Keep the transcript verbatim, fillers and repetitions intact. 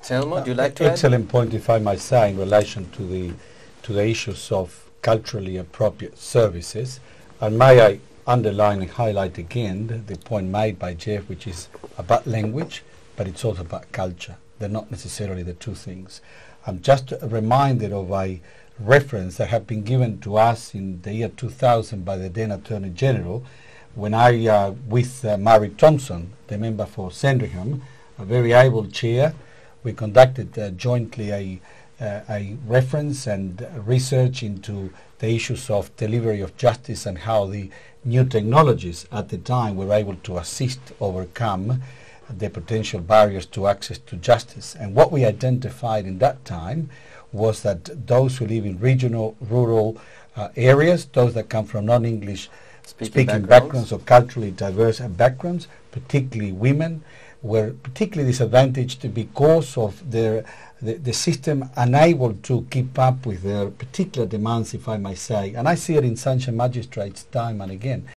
Telmo, would you like to Excellent add? point, if I might say, in relation to the to the issues of culturally appropriate services. And may I underline and highlight again the, the point made by Geoff, which is about language, but it's also about culture. They're not necessarily the two things. I'm just reminded of a reference that had been given to us in the year two thousand by the then Attorney General, when I, uh, with uh, Mary Thompson, the member for Sandringham, a very able chair, we conducted uh, jointly a, uh, a reference and research into the issues of delivery of justice and how the new technologies at the time were able to assist overcome the potential barriers to access to justice. And what we identified in that time was that those who live in regional, rural uh, areas, those that come from non-English speaking, speaking backgrounds. backgrounds or culturally diverse backgrounds, particularly women, were particularly disadvantaged because of their the, the system unable to keep up with their particular demands, if I may say. And I see it in Sunshine Magistrates time and again.